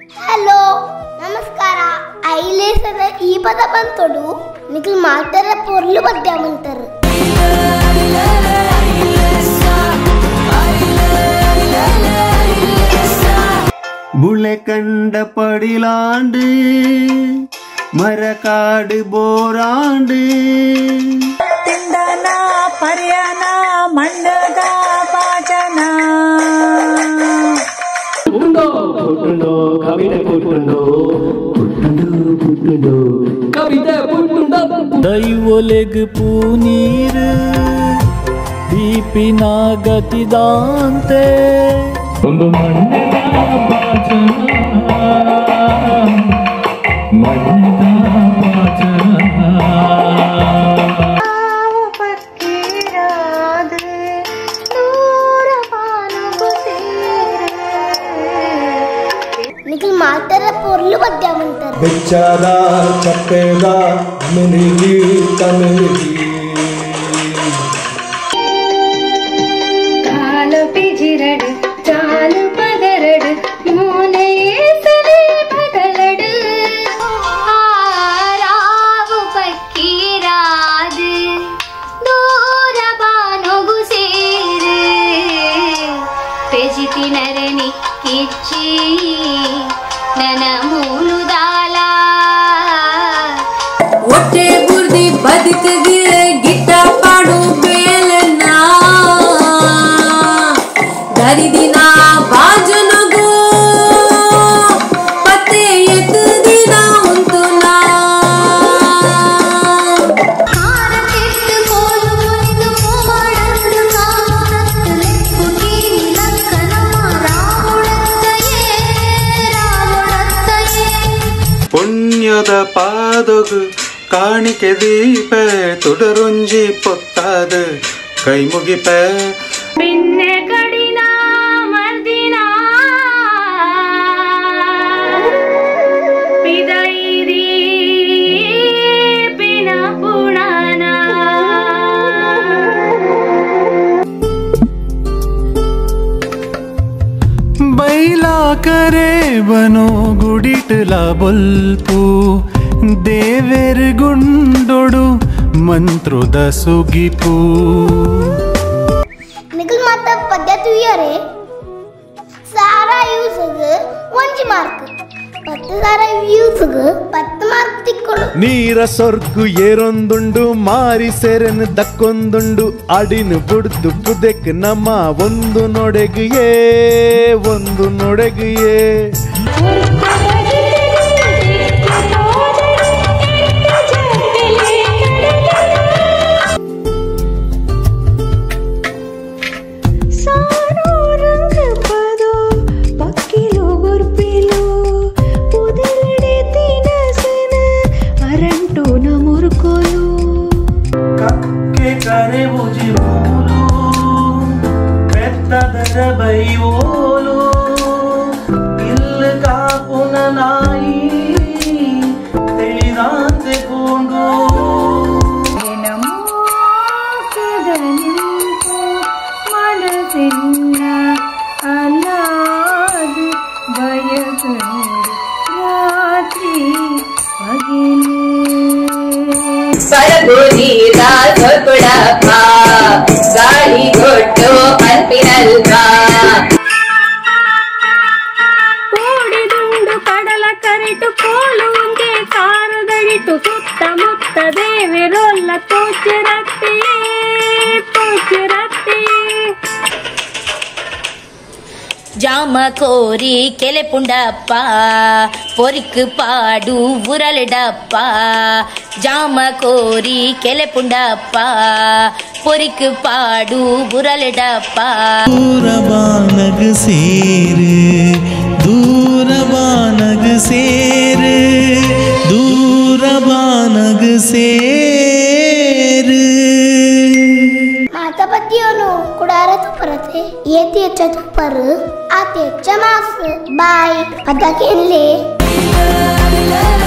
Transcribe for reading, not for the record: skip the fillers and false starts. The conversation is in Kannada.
ಹಲೋ ನಮಸ್ಕಾರ. ಐಲೇಸದ ಈ ಪದ ಬಂತೋಡು ನಿಖಿಲ್ ಮಾತಾಡ ಪೊರ್ಲು ಬದ್ದಾಮಂತಾರ. ಬುಳೆ ಕಂಡ ಪಡಿಲಾಂಡು ಮರಕಾಡು ಬೋರಾಂಡು ತಿಂಡನ ಪರ್ಯನ ಮಣ್ಣಗ ಪಾಚನ పుట్టుండో కవిత పుట్టుండో కవిత పుట్టుండో ದೈವೊಲೆಗ್ ಪೂನೀರ್ ದೀಪಿನ ಗತಿದಾಂತೆ ಒಂದು ಮಣ್ಣದ ಪಾಚನ ಮಣ್ಣದ ಪಾಚನ ನಿಖಿಲ್ ಮಾತಾಡ ಪೊರ್ಲು ಬದ್ದಾಮಂತಾರ. ಬೆಚ್ಚಾದ ಚಪ್ಪೆದ ಮಿನಿಗಿ ಕಮಿಗಿ ಕಾಲು ಪಿಜಿರಡು ಚಾಲು ಪದರಡು ಮೂನೆಯೇಸಲೆ ಬಗಲಡು ಆರಾವು ಪಕ್ಕೀರಾದು ದೂರ ಬಾನೊಗು ಸೇರು ಪೆಜಿತಿನರನಿ ಕಿಚ್ಚಿ ನನ ಮೂಲುದಾಲ ಒಟ್ಟೆ ಬುರ್ದಿ ಬದುಕಗೆ ಗಿಟ್ಟ ಪಾಡು ಬೇಲನ್ನ ದರಿದಿನ ಬಾಜನಗೋ ಪತ್ತೆ ಎತ್ತು ದಿನ ಉಂಟು ನಾ ಹಾರ ಕೆಟ್ಟು ಕೋಲು ಮುನಿದು ಕೋಮಾಡಂದು ಕಾಮನತ್ತು ಲೆಕ್ಕುಟಿ ಲಕ್ಕನಮ ರಾಮುಳತ್ತಯೇ ಪುಣ್ಯದ ಪಾದಗು ಕಾಣಿಕೆ ದೀಪ ತುಡರುಂಜಿ ಪೊತ್ತಾದ ಕೈ ಮುಗಿಪ ಪಿನ್ನೆ ಕಡಿನ ಮರ್ದಿನ ಪಿದೈರಿ ಪಿನ ಪುಣನ बैला करे बनो गुडिटला बोल्पु देवेर गुंडोडु मंत्रोद सुगिपु ನಿಖಿಲ್ ಮಾತಾ ಪದ್ಯ ತುಯ್ಯರೆ ಸಾರಾ ಯೂಸ್ಗ್ 1 ಮಾರ್ಕ್ 10 ಸಾರಾ ಯೂಸ್ಗ್ 10 ಮಾರ್ಕ್ ತಿಕ್ಕೊಳ್ಳು. ನೀರ ಸೊರ್ಗು ಏರೊಂದುಂಡು ಮಾರಿ ಸೆರೆನ್ ದಕ್ಕೊಂದುಂಡು ಅಡಿನು ಬುಡ್ದು ಬುದೆಕ್ ನಮ್ಮ ಒಂದು ನೊಡೆಗಿಯೇ ಒಂದು ನೊಡೆಗಿಯೇ ಕಕ್ಕೆ ಕರೆ ಬುಜಿ ಮೂಲು ಬೆತ್ತದ ಬೈವೋಲು ಇಲ್ಲ ಕಾಪುನ ನಾಯಿ ತಿಳಿದಾಂತೆ ಕೂಂಡು ಮನಸ್ಸಿನ ಅಲ್ಲಾದು ಬಯಸುಂಡು ರಾತ್ರಿ ಹಗಲು ಪರಗುನೀರ ಸೊಕುಡಪ್ಪ ಗಾಳಿ ಕೊಟ್ಟು ಪಂಪಿನಲ್ಪ ಕೂಡಿದುಂಡು ಕಡಲ ಕರೆಟು ಕೋಲು ಒಂದೇ ಕಾರದಡಿಟು ಸುತ್ತಮುತ್ತ ದೇವಿರೊಲ್ಲ ತೋಚಿರತ್ತೆ ಜಾಮ ಕೋರಿ ಕೆಲೆ ಪುಂಡಪ್ಪ பொறிக்கு பாடு உரலிடப்பா ஜாம கோரி கெலை புண்டப்பா பொறிக்கு பாடு உரலிடப்பா ದೂರಬಾನಗ ಸೇರು ದೂರಬಾನಗ ಸೇರು ದೂರಬಾನಗ ಸೇರು ಮಾತಾ ಪದ್ಯೋನು ಕುಡಾರ ತುಪ್ಪರತೆ ಏತಿ ಹೆಚ್ಚ ತುಪ್ಪರು ಆತಿ ಹೆಚ್ಚ ಮಾಸ್ ಬಾಯ್ ಪದ ಕೇಳಲಿ.